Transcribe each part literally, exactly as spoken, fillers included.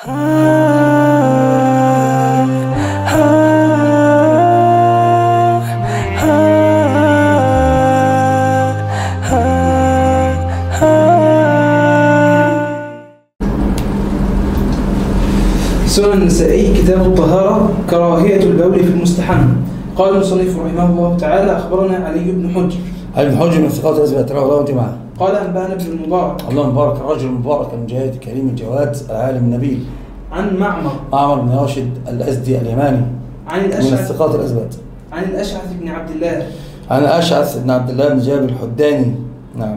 سنن النسائي كتاب الطهارة كراهية البول في المستحم. قال المصنف رحمه الله تعالى: أخبرنا علي بن حجر. علي بن حجر من ثقات أثبت رواه وأنت معه. قال أنبأنا ابن المبارك. الله مبارك، الرجل المبارك المجاهد الكريم الجواد العالم النبيل. عن معمر. معمر بن راشد الأزدي اليماني. عن الأشعث من الثقات الأثبت. عن الأشعث بن عبد الله. عن الأشعث بن عبد الله بن جابر الحداني. نعم.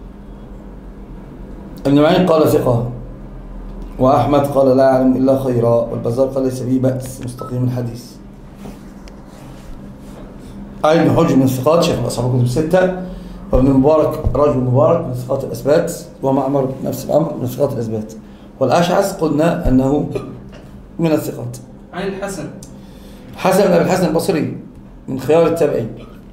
ابن معين قال ثقة، وأحمد قال لا أعلم إلا خيرا، والبزار قال ليس به بأس، مستقيم الحديث. علي بن حجر من الثقات، شيخ أصحاب الكتب الستة. وابن المبارك رجل مبارك من ثقات الأثبات، ومعمر نفس الأمر من ثقات الأثبات. والأشعث قلنا أنه من الثقات. عن الحسن. حسن بن أبي الحسن البصري من خيار التابعين،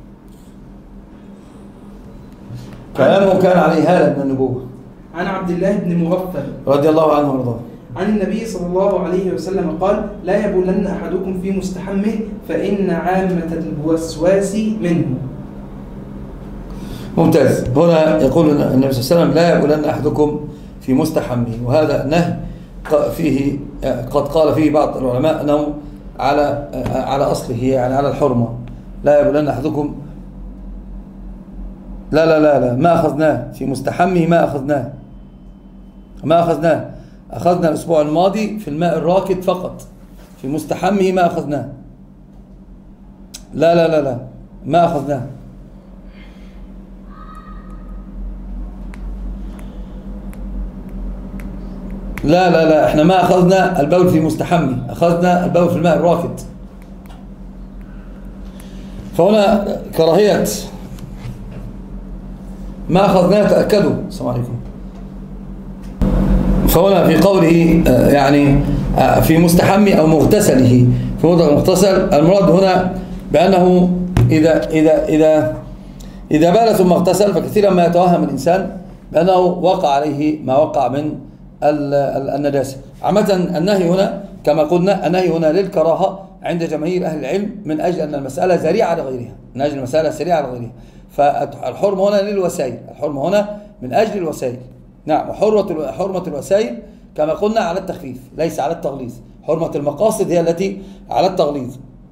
كلامه كان عليه هالة من النبوة. عن عبد الله بن مغفل رضي الله عنه وارضاه عن النبي صلى الله عليه وسلم قال: لا يبولن أحدكم في مستحمه فإن عامة الوسواس منه. ممتاز. هنا يقول النبي صلى الله عليه وسلم: لا يبولن أحدكم في مستحمه، وهذا نهي فيه قد قال فيه بعض العلماء أنه على على أصله، يعني على الحرمة. لا يبولن أحدكم، لا لا لا لا ما أخذناه في مستحمه، ما أخذناه ما أخذناه أخذنا الأسبوع الماضي في الماء الراكد فقط. في مستحمه ما أخذناه، لا لا لا لا ما أخذناه. لا لا لا احنا ما أخذنا البول في مستحمه، أخذنا البول في الماء الراكد. فهنا كراهية ما أخذناه، تأكدوا. السلام عليكم. فهنا في قوله يعني في مستحمي أو مغتسله، في موضع مغتسل، المراد هنا بأنه إذا إذا إذا إذا بال ثم اغتسل، فكثيرا ما يتوهم الإنسان بأنه وقع عليه ما وقع من النجاسة. عامة النهي هنا كما قلنا، النهي هنا للكراهة عند جماهير أهل العلم، من أجل أن المسألة ذريعة لغيرها، من أجل المسألة سريعة لغيرها. فالحرم هنا للوسائل، الحرم هنا من أجل الوسائل. نعم. وحرمة حرمة الوسائل كما قلنا على التخفيف ليس على التغليظ، حرمة المقاصد هي التي على التغليظ.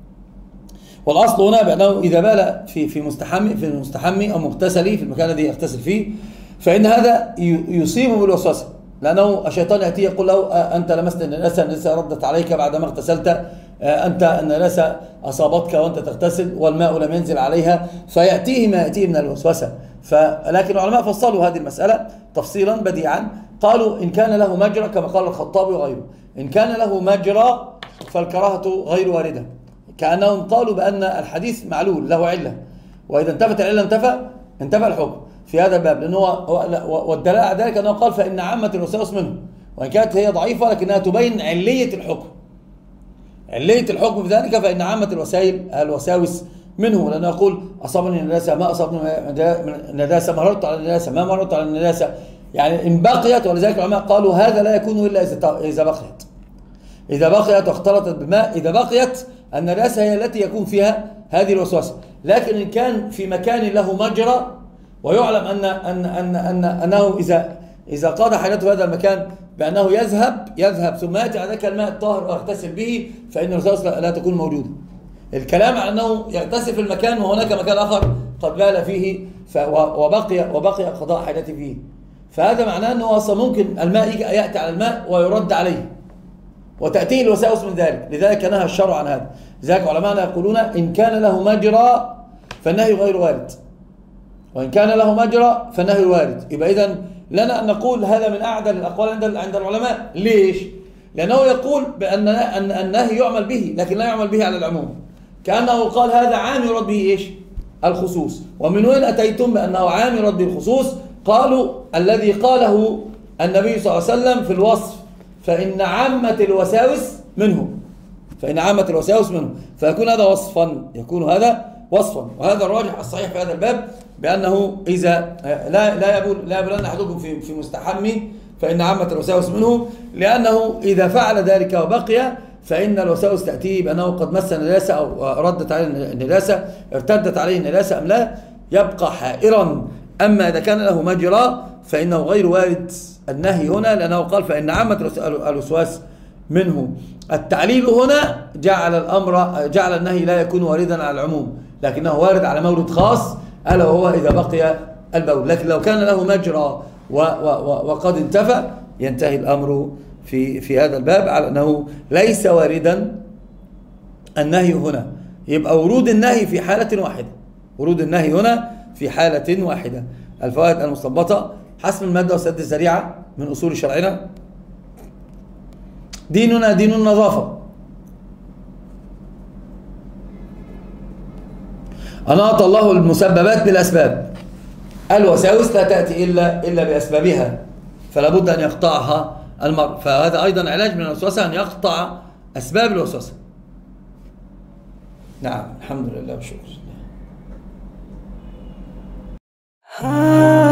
والأصل هنا بأنه إذا بال في في مستحمي في المستحمي أو مغتسلي في المكان الذي يغتسل فيه، فإن هذا يصيبه بالوسوسة، لأنه الشيطان يأتي يقول له: أنت لمست النجاسة، النجاسة ردت عليك بعدما اغتسلت، أنت النجاسة أصابتك وأنت تغتسل والماء لم ينزل عليها، فيأتيه ما يأتيه من الوسوسة. فلكن العلماء فصلوا هذه المسألة تفصيلا بديعا، قالوا: إن كان له مجرى كما قال الخطابي وغيره، إن كان له مجرى فالكراهة غير واردة، كأنهم قالوا بأن الحديث معلول له علة، وإذا انتفت العلة انتفى انتفى الحكم في هذا الباب، لأنه والدلالة على ذلك أنه قال: فإن عامة الوساوس منه، وإن كانت هي ضعيفة لكنها تبين علية الحكم، علية الحكم في ذلك، فإن عامة الوسائل الوساوس منه، لأنه يقول: أصابني النجاسة ما أصابني النجاسة، مررت على النجاسة ما مررت على النجاسة، يعني إن بقيت. ولذلك العلماء قالوا هذا لا يكون إلا إذا بقيت، إذا بقيت واختلطت بالماء، إذا بقيت النجاسة هي التي يكون فيها هذه الوسوسة. لكن إن كان في مكان له مجرى ويعلم أن أن أن أن أنه إذا إذا قضى حاجته في هذا المكان بأنه يذهب يذهب ثم يأتي على ذلك الماء الطاهر ويغتسل به، فإن الوسوسة لا تكون موجودة. الكلام على أنه يغتسل في المكان وهناك مكان آخر قد بال فيه وبقي وبقي قضاء حاجته فيه، فهذا معناه أنه أصلا ممكن الماء يأتي على الماء ويرد عليه وتأتيه الوساوس من ذلك، لذلك نهى الشرع عن هذا. لذلك علماءنا يقولون: إن كان له مجرى فالنهي غير وارد، وإن كان له مجرى فالنهي وارد. يبقى إذن لنا أن نقول هذا من أعدل الأقوال عند عند العلماء. ليش؟ لأنه يقول بأن النهي يعمل به لكن لا يعمل به على العموم، كأنه قال هذا عام يرد به إيش؟ الخصوص. ومن وين أتيتم بأنه عام يرد به الخصوص؟ قالوا: الذي قاله النبي صلى الله عليه وسلم في الوصف: فإن عامة الوساوس منه، فإن عامة الوساوس منه، فيكون هذا وصفا، يكون هذا وصفا. وهذا الراجح الصحيح في هذا الباب، بأنه إذا لا لا يبول لا يبولن أحدكم في في مستحمي فإن عامة الوساوس منه، لأنه إذا فعل ذلك وبقي فإن الوساوس تأتيه بأنه قد مس النجاسة أو ردت عليه النجاسة، ارتدت عليه النجاسة أم لا، يبقى حائرا. أما إذا كان له مجرى فإنه غير وارد النهي هنا، لأنه قال فإن عامة الوسواس منه. التعليل هنا جعل الأمر جعل النهي لا يكون واردا على العموم، لكنه وارد على مورد خاص ألا وهو إذا بقي البول. لكن لو كان له مجرى وقد انتفى ينتهي الأمر في في هذا الباب على أنه ليس واردا النهي هنا. يبقى ورود النهي في حالة واحدة، ورود النهي هنا في حالة واحدة. الفوائد المستنبطة: حسم المادة وسد الذريعة من أصول شرعنا. ديننا دين النظافة. أناط الله المسببات بالأسباب. الوساوس لا تأتي إلا إلا بأسبابها، فلا بد أن يقطعها المرء. فهذا أيضا علاج من الوسوسة، أن يقطع أسباب الوسوسة. نعم، الحمد لله والشكر.